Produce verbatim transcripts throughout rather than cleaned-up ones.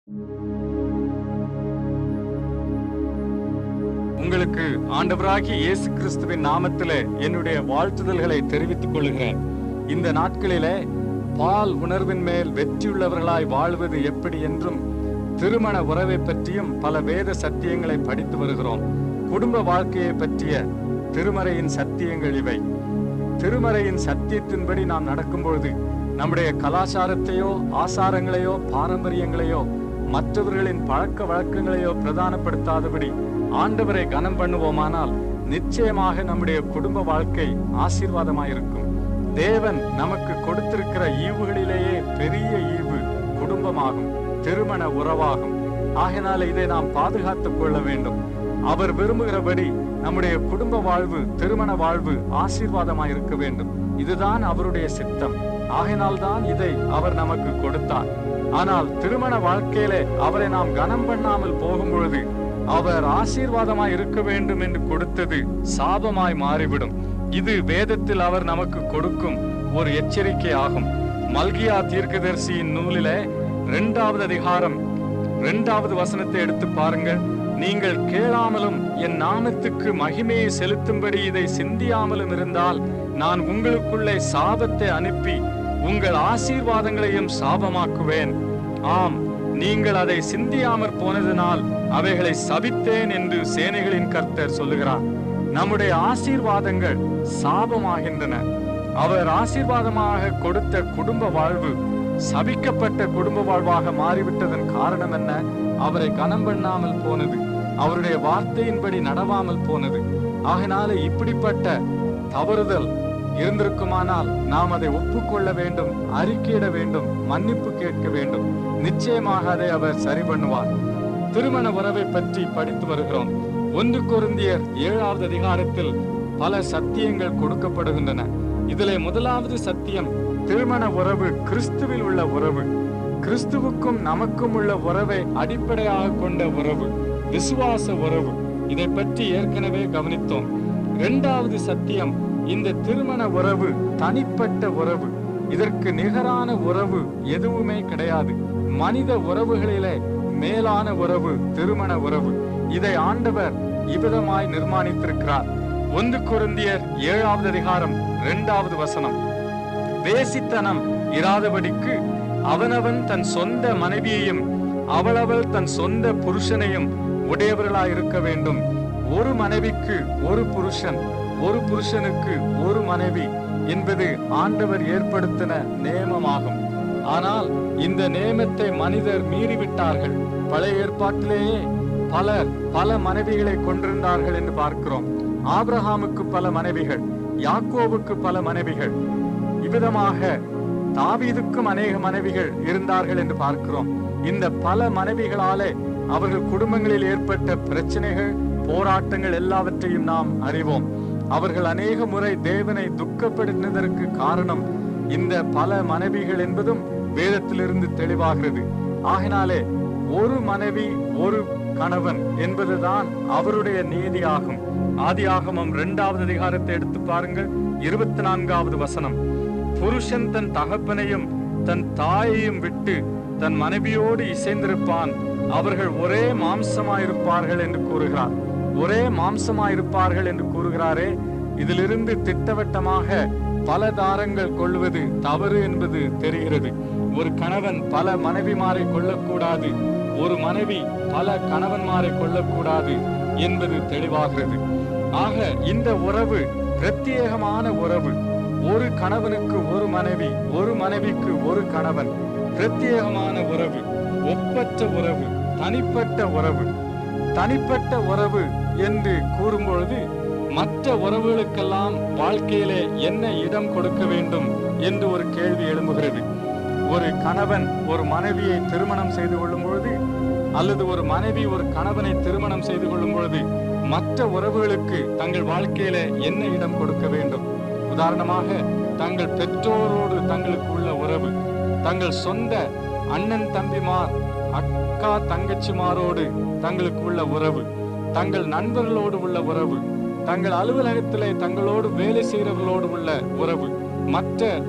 உங்களுக்கு ஆண்டவராகிய இயேசு கிறிஸ்துவின் நாமத்திலே என்னுடைய வாழ்த்துதல்களை தெரிவித்துக் கொள்கிறேன். இந்த நாட்களிலே பால் உணர்வின் மேல் வெற்றியுள்ளவர்களாய் வாழ்வது எப்படி என்றும் திருமண உறவை பற்றியும் பல வேத சத்தியங்களை படித்து வருகிறோம். குடும்ப வாழ்க்கையை பற்றிய திருமறையின் சத்தியங்கள் இவை. திருமறையின் சத்தியத்தின்படி நாம் நடக்கும்பொழுது நம்முடைய கலாச்சாரத்தையோ ஆசாரங்களையோ பாரம்பரியங்களையோ மற்றவர்களின் பழக்க வழக்கங்களையோ பிரதானப்படுத்தாதபடி ஆண்டவரை கனம் பண்ணுவோமானால் நிச்சயமாக நம்முடைய குடும்ப வாழ்க்கை ஆசீர்வாதமாயிருக்கும். தேவன் நமக்கு கொடுத்திருக்கிற ஈவுகளிலேயே பெரிய ஈவு குடும்பமாகும், திருமண உறவாகும். ஆகையினால இதை நாம் பாதுகாத்துக் கொள்ள வேண்டும். அவர் விரும்புகிறபடி நம்முடைய குடும்ப வாழ்வு, திருமண வாழ்வு ஆசீர்வாதமாயிருக்க வேண்டும். இதுதான் அவருடைய சித்தம். ஆகையினால்தான் இதை அவர் நமக்கு கொடுத்தார். ஆனால் திருமண வாழ்க்கையிலே அவரை நாம் கனம் பண்ணாமல் போகும் பொழுது அவர் ஆசீர்வாதமாய் இருக்க வேண்டும் என்று கொடுத்தது சாபமாய் மாறிவிடும். இது வேதத்தில் அவர் நமக்கு கொடுக்கும் ஒரு எச்சரிக்கை ஆகும். மல்கியா தீர்க்கதரிசியின் நூலிலே இரண்டாவது அதிகாரம் இரண்டாவது வசனத்தை எடுத்து பாருங்கள். நீங்கள் கேளாமலும் என் நாமத்துக்கு மகிமையை செலுத்தும்படி இதை சிந்தியாமலும் இருந்தால் நான் உங்களுக்குள்ளே சாபத்தை அனுப்பி உங்கள் ஆசீர்வாதங்களையும் சாபமாக்குவேன். ஆம், நீங்கள் அதை சிந்தியாமற் போனதினால் அவைகளை சபித்தேன் என்று சேனைகளின் கர்த்தர் சொல்லுகிறார். நம்முடைய ஆசீர்வாதங்கள் சாபமாகின்றன. அவர் ஆசீர்வாதமாக கொடுத்த குடும்ப வாழ்வு சபிக்கப்பட்ட குடும்ப வாழ்வாக மாறிவிட்டதன் காரணம் என்ன? அவரை கனம் பண்ணாமல் போனது, அவருடைய வார்த்தையின்படி நடவாமல் போனது. ஆகினால இப்படிப்பட்ட தவறுதல் இருந்திருக்குமானால் நாம் அதை ஒப்புக்கொள்ள வேண்டும், அறிக்கையிட வேண்டும், மன்னிப்பு கேட்க வேண்டும். நிச்சயமாக அதை அவர் சரி பண்ணுவார். திருமண உறவை பற்றி படித்து வருகிறோம். ஒன்று கொரிந்தியர் ஏழாவது அதிகாரத்தில் பல சத்தியங்கள் கொடுக்கப்படுகின்றன. இதிலே முதலாவது சத்தியம் திருமண உறவு கிறிஸ்துவில் உள்ள உறவு, கிறிஸ்துவுக்கும் நமக்கும் உள்ள உறவை அடிப்படையாக கொண்ட உறவு, விசுவாச உறவு. இதை பற்றி ஏற்கனவே கவனித்தோம். இரண்டாவது சத்தியம், இந்த திருமண உறவு தனிப்பட்ட உறவு. இதற்கு நிகரான உறவு எதுவுமே கிடையாது. மனித உறவுகளிலே மேலான உறவு திருமண உறவு. இதை ஆண்டவர் இவ்விதமாய் நிர்மாணித்திருக்கிறார். ஒன்று கொரிந்தியர் ஏழாவது அதிகாரம் இரண்டாவது வசனம், வேசித்தனம் இராதபடிக்கு அவனவன் தன் சொந்த மனைவியையும் அவளவள் தன் சொந்த புருஷனையும் உடையவர்களாய் இருக்க வேண்டும். ஒரு மனைவிக்கு ஒரு புருஷன், ஒரு புருஷனுக்கு ஒரு மனைவி என்பது ஆண்டவர் ஏற்படுத்தின நேமமாகும். ஆனால் இந்த நேமத்தை மனிதர் மீறிவிட்டார்கள். பழைய ஏற்பாட்டிலேயே பலர் பல மனைவிகளை கொண்டிருந்தார்கள் என்று பார்க்கிறோம். ஆபிரகாமுக்கு பல மனைவிகள், யாக்கோவுக்கு பல மனைவிகள், இவ்விதமாக தாவீதுக்கும் அநேக மனைவிகள் இருந்தார்கள் என்று பார்க்கிறோம். இந்த பல மனைவிகளாலே அவர்கள் குடும்பங்களில் ஏற்பட்ட பிரச்சனைகள், போராட்டங்கள் எல்லாவற்றையும் நாம் அறிவோம். அவர்கள் அநேக முறை தேவனை துக்கப்படுத்தினதற்கு காரணம் இந்த பல மனைவிகள் என்பதும் வேதத்திலிருந்து தெளிவாகிறது. ஆகினாலே ஒரு மனைவி ஒரு கணவன் என்பதுதான் அவருடைய நீதியாகும். ஆதியாகமம் இரண்டாவது அதிகாரத்தை எடுத்து பாருங்கள், இருபத்தி நான்காவது வசனம், புருஷன் தன் தகப்பனையும் தன் தாயையும் விட்டு தன் மனைவியோடு இசைந்திருப்பான், அவர்கள் ஒரே மாம்சமாயிருப்பார்கள் என்று கூறுகிறார். ஒரே மாம்சமாயிருப்பார்கள் என்று கூறுகிறாரே, இதிலிருந்து திட்டவட்டமாக பல தாரங்கள் கொள்வது தவறு என்பது தெரிகிறது. ஒரு கணவன் பல மனைவிமாரை கொள்ளக்கூடாது, ஒரு மனைவி பல கணவன்மாரை கொள்ளக்கூடாது என்பது தெளிவாகிறது. ஆக இந்த உறவு பிரத்யேகமான உறவு. ஒரு கணவனுக்கு ஒரு மனைவி, ஒரு மனைவிக்கு ஒரு கணவன். பிரத்யேகமான உறவு, ஒப்பற்ற உறவு, தனிப்பட்ட உறவு. தனிப்பட்ட உறவு என்று கூறும்பொழுது மற்ற உறவுகளுக்கெல்லாம் வாழ்க்கையிலே என்ன இடம் கொடுக்க வேண்டும் என்று ஒரு கேள்வி எழும்புகிறது. ஒரு கணவன் ஒரு மனைவியை திருமணம் செய்து கொள்ளும் பொழுது, அல்லது ஒரு மனைவி ஒரு கணவனை திருமணம் செய்து கொள்ளும் பொழுது மற்ற உறவுகளுக்கு தங்கள் வாழ்க்கையில என்ன இடம் கொடுக்க வேண்டும்? உதாரணமாக, தங்கள் பெற்றோரோடு தங்களுக்கு உள்ள உறவு, தங்கள் சொந்த அண்ணன் தம்பிமார் அக்கா தங்கச்சிமாரோடு தங்களுக்கு உள்ள உறவு, தங்கள் நண்பர்களோடு உள்ள உறவு, தங்கள் அலுவலகத்திலே தங்களோடு வேலை செய்கிறவர்களோடு உள்ள உறவு, மற்ற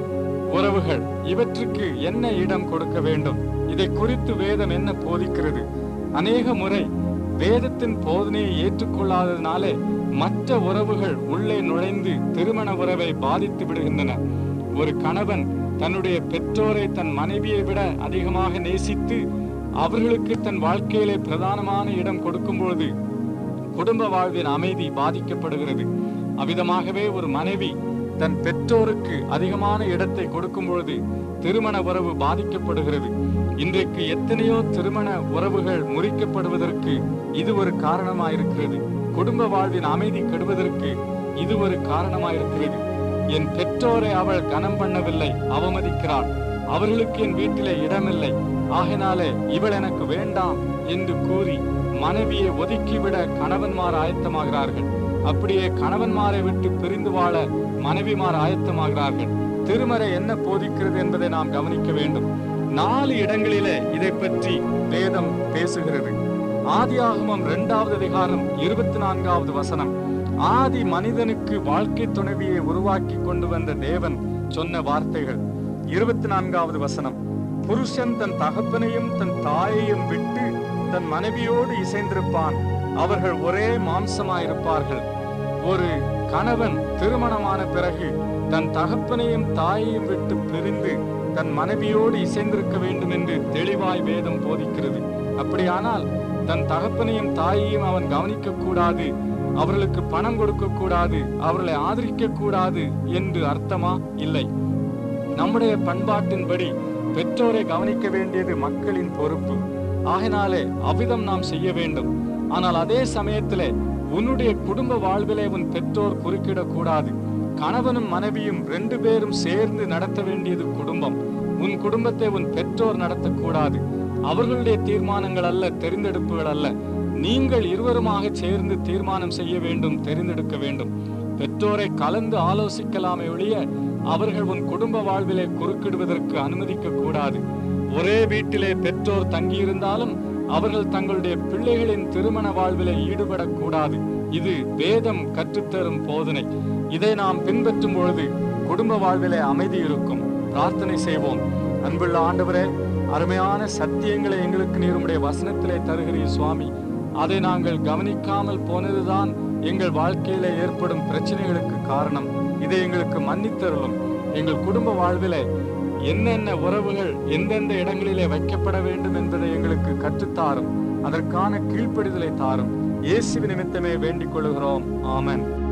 உறவுகள், இவற்றுக்கு என்ன இடம் கொடுக்க வேண்டும்? இதை குறித்து வேதம் என்ன போதிக்கிறது? அநேக முறை வேதத்தின் போதனையை ஏற்றுக்கொள்ளாததினாலே மற்ற உறவுகள் உள்ளே நுழைந்து திருமண உறவை பாதித்து விடுகின்றன. ஒரு கணவன் தன்னுடைய பெற்றோரை தன் மனைவியை விட அதிகமாக நேசித்து அவர்களுக்கு தன் வாழ்க்கையிலே பிரதானமான இடம் கொடுக்கும் பொழுது குடும்ப வாழ்வின் அமைதி பாதிக்கப்படுகிறது. அவ்விதமாகவே ஒரு மனைவி தன் பெற்றோருக்கு அதிகமான இடத்தை கொடுக்கும் பொழுது திருமண உறவு பாதிக்கப்படுகிறது. இன்றைக்கு எத்தனையோ திருமண உறவுகள் முறிக்கப்படுவதற்கு இது ஒரு காரணமாயிருக்கிறது. குடும்ப வாழ்வின் அமைதி கெடுவதற்கு இது ஒரு காரணமாயிருக்கிறது. என் பெற்றோரை அவள் கனம் பண்ணவில்லை, அவமதிக்கிறாள். அவர்களுக்கு என் வீட்டிலே இடமில்லை, ஆகினாலே இவள் எனக்கு வேண்டாம் என்று கூறி மனைவியை ஒதுக்கிவிட கணவன்மார் ஆயத்தமாகிறார்கள். அப்படியே கணவன்மாரை விட்டு பிரிந்து வாழ மனைவிமார் ஆயத்தமாகிறார்கள். திருமறை என்ன போதிக்கிறது என்பதை நாம் கவனிக்க வேண்டும். நாலு இடங்களிலே இதை பற்றி வேதம் பேசுகிறது. ஆதியாகமம் இரண்டாவது அதிகாரம் இருபத்தி நான்காவது வசனம், ஆதி மனிதனுக்கு வாழ்க்கை துணைவியை உருவாக்கி கொண்டு வந்த தேவன் சொன்ன வார்த்தைகள். இருபத்தி நான்காவது வசனம், புருஷன் தன் தகப்பனையும் தன் தாயையும் விட்டு தன் மனைவியோடு இசைந்திருப்பான், அவர்கள் ஒரே மாம்சமாயிருப்பார்கள். ஒரு கணவன் திருமணமான பிறகு தன் தகப்பனையும் தாயையும் விட்டு பிரிந்து தன் மனைவியோடு இசைந்திருக்க வேண்டும் என்று தெளிவாய் வேதம் போதிக்கிறது. அப்படியானால் தன் தகப்பனையும் தாயையும் அவன் கவனிக்க கூடாது, அவர்களுக்கு பணம் கொடுக்க கூடாது, அவர்களை ஆதரிக்க கூடாது என்று அர்த்தமா? இல்லை. நம்முடைய பண்பாட்டின்படி பெற்றோரை கவனிக்க வேண்டியது மக்களின் பொறுப்பு. ஆகினாலே அவ்விதம் நாம் செய்ய வேண்டும். ஆனால் அதே சமயத்திலே உன்னுடைய குடும்ப வாழ்விலே உன் பெற்றோர் குறுக்கிடக்கூடாது. கணவனும் மனைவியும் ரெண்டு பேரும் சேர்ந்து நடத்த வேண்டியது குடும்பம். உன் குடும்பத்தை உன் பெற்றோர் நடத்தக்கூடாது. அவர்களுடைய தீர்மானங்கள் அல்ல, தெரிந்தெடுப்புகள் அல்ல. நீங்கள் இருவருமாக சேர்ந்து தீர்மானம் செய்ய வேண்டும், தெரிந்தெடுக்க வேண்டும். பெற்றோரை கலந்து ஆலோசிக்கலாமே ஒழிய அவர்கள் உன் குடும்ப வாழ்விலே குறுக்கிடுவதற்கு அனுமதிக்க கூடாது. ஒரே வீட்டிலே பெற்றோர் தங்கியிருந்தாலும் அவர்கள் தங்களுடைய பிள்ளைகளின் திருமண வாழ்விலே ஈடுபடக்கூடாது. இது வேதம் கற்றுத்தரும் போதனை. இதை நாம் பின்பற்றும் பொழுது குடும்ப வாழ்விலே அமைதி இருக்கும். பிரார்த்தனை செய்வோம். அன்புள்ள ஆண்டவரே, அருமையான சத்தியங்களை எங்களுக்கு நீர் உம்முடைய வசனத்திலே தருகிறீர் சுவாமி. அதை நாங்கள் கவனிக்காமல் போனதுதான் எங்கள் வாழ்க்கையில ஏற்படும் பிரச்சனைகளுக்கு காரணம். இதை எங்களுக்கு மன்னித்தருளும். எங்கள் குடும்ப வாழ்விலே என்னென்ன உறவுகள் எந்தெந்த இடங்களிலே வைக்கப்பட வேண்டும் என்பதை எங்களுக்கு கற்றுத்தாரும். அதற்கான கீழ்ப்படிதலை தாரும். இயேசு நிமித்தமே வேண்டிக் கொள்கிறோம். ஆமென்.